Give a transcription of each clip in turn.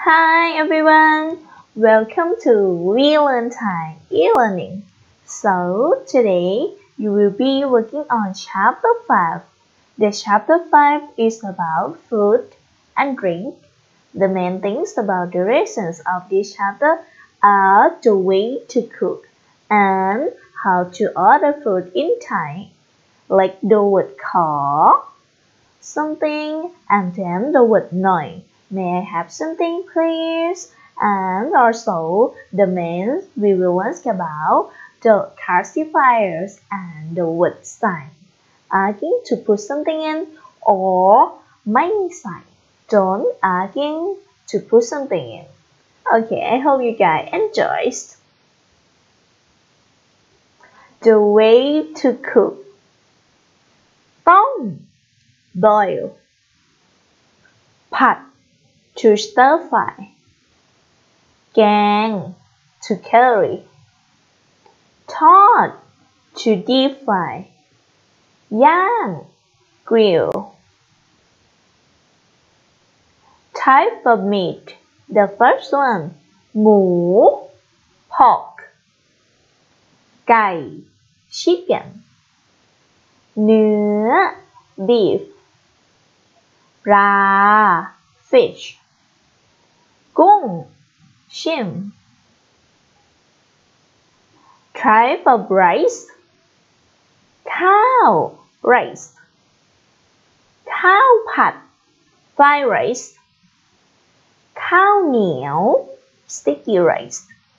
Hi everyone, welcome to We Learn Thai e-learning. So today you will be working on chapter 5. The chapter 5 is about food and drink. The main things about the lessons of this chapter are the way to cook and how to order food in Thai, like the word khó, something, and then the word noi. May I have something, please? And also, the main we will ask about the classifiers and the word sign. Asking to put something in orไม่ใส่ Don't asking to put something in. Okay, I hope you guys enjoy. The way to cook. ต้ม boil. ผัด to stir fry. แกง to curry. ทอด to deep fry. ย่าง grill. Type of meat. The first one หมู pork. ไก่ chicken. เนื้อ beef. ปลา fish. กุ้ง shrimp. Type of rice ข้าว rice. ข้าวผัด fried rice. ข้าวเหนียว sticky rice.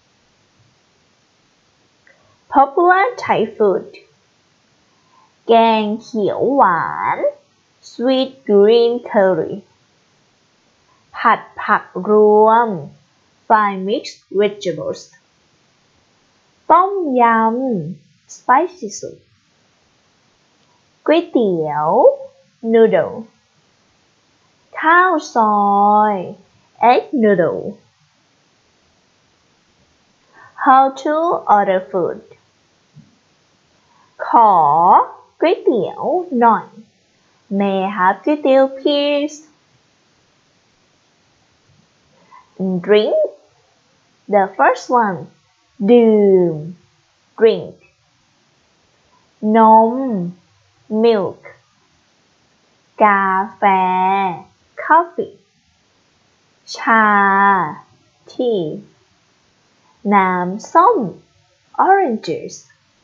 Popular Thai food แกงเขียวหวาน sweet green curry. ผัดผักรวม fried mixed vegetables. ต้มยำ spicy soup. ก๋วยเตี๋ยว noodle. ข้าวซอย egg noodle. How to order food ขอก๋วยเตี๋ยวหน่อย May I have ก๋วยเตี๋ยว please? Drink. The first one ดื่ม drink. นม milk. กาแฟ coffee. ชา tea. น้ำส้ม orange juice.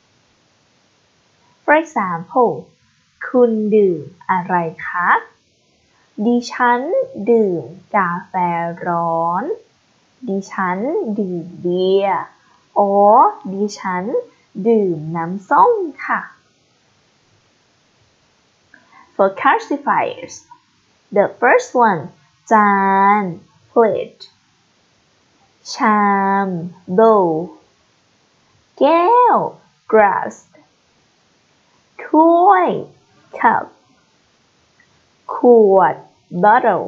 For example คุณดื่มอะไรคะดิฉันดื่มกาแฟร้อนดิฉันดื่มเบียร์ or ดิฉันดื่มน้ำส้มค่ะ For classifiers the first one จาน plate ชาม bowl แก้ว glass ถ้วย cup ขวด bottle.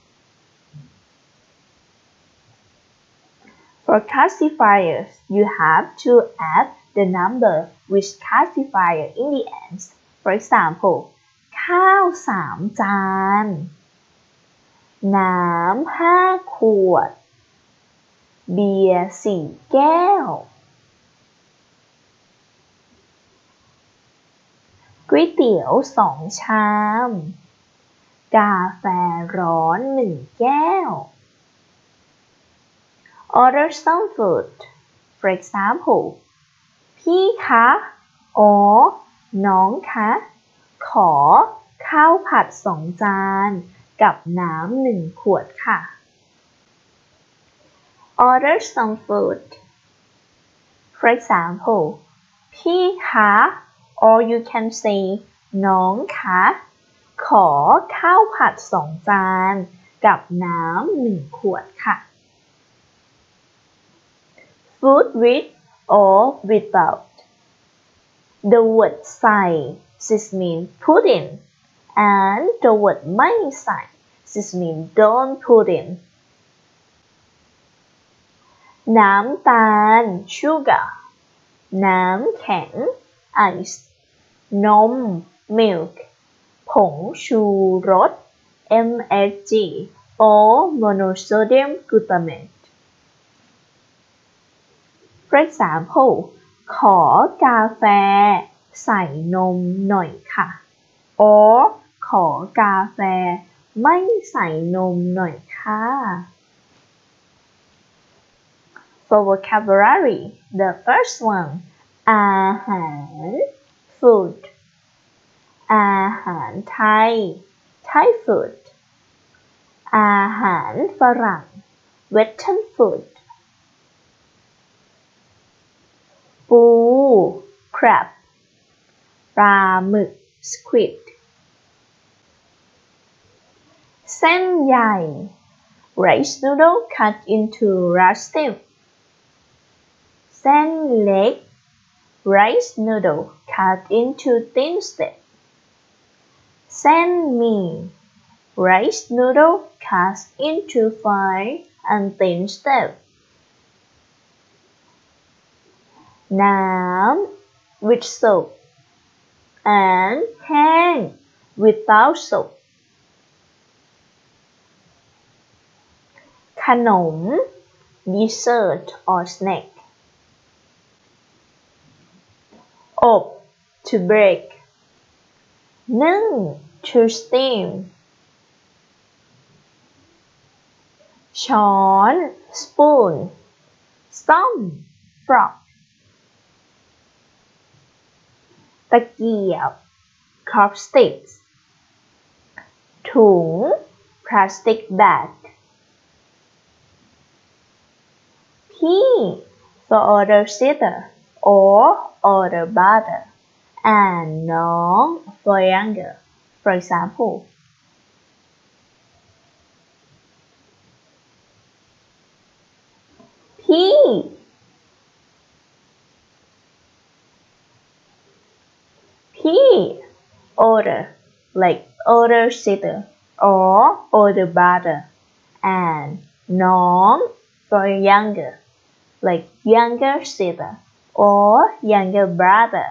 For classifiers, you have to add the number with classifier in the end. For example, ข้าว3 จานน้ำ5 ขวดเบียร์4 แก้วก๋วยเตี๋ยว2 ชามกาแฟร้อน1 แก้ว Order some food. For example พี่คะ or น้องคะขอข้าวผัด2 จานกับน้ำ1 ขวดค่ะ Order some food. For example พี่คะ or you can say น้องคะขอข้าวผัด2 จานกับน้ำ1 ขวดค่ะ Food with or without. The word ใส่ this means put in and the word ไม่ใส่ this means don't put in. น้ำตาล sugar น้ำแข็ง ice นม milk ผงชูรส MSG or monosodium glutamate. For example ขอกาแฟใส่นมหน่อยค่ะ or ขอกาแฟไม่ใส่นมหน่อยค่ะ For vocabulary, the first one อาหาร food อาหารไทย Thai food อาหารฝรั่ง Western food ปู crab ปลาหมึก squid เส้นใหญ่ rice noodle cut into large strips เส้นเล็ก rice noodle cut into thin strips เส้นหมี่ rice noodle cut into fine and thin strips น้ำ with soap and แห้ง without soap ขนม dessert or snack อบ to bake นึ่ง to steam ช้อน spoon ส้อม fork ตะเกียบ chopsticks ถุง plastic bag พี่ for older sister or older brother and น้อง for younger. For example พี่ older like older sister or older brother and น้อง for younger like younger sister or younger brother.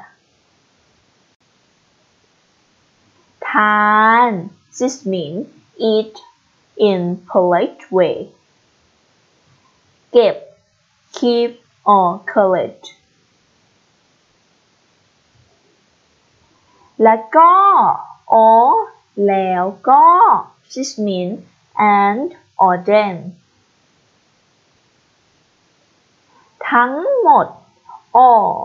ทาน this means eat in polite way. เก็บ keep or collect. แล้วก็ or แล้วก็ this means and or then. ทั้งหมด all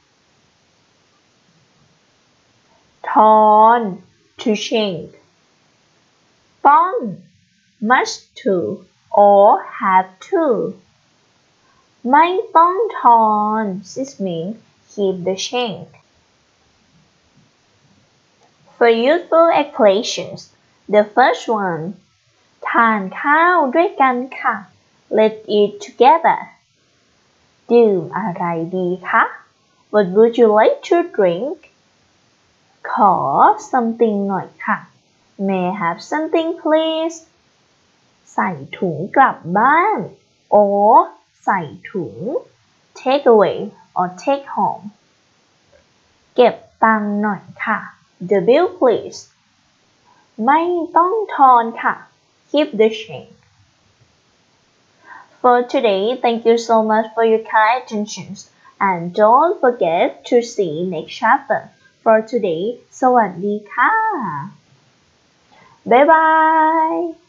ทอน to change ต้อง must to or have to ไม่ต้องทอน this means keep the change. For useful expressions, the first one ทานข้าวด้วยกันค่ะ Let's eat together. ดื่มอะไรดีคะ What would you like to drink? ขอ something หน่อยค่ะ May I have something please? ใส่ถุงกลับบ้าน or ใส่ถุง take away or take home เก็บตังค์หน่อยค่ะ The bill please ไม่ต้องทอนค่ะ Keep the change. For today, thank you so much for your kind attentions and don't forget to see next chapter. For today, สวัสดีค่ะ บ๊ายบาย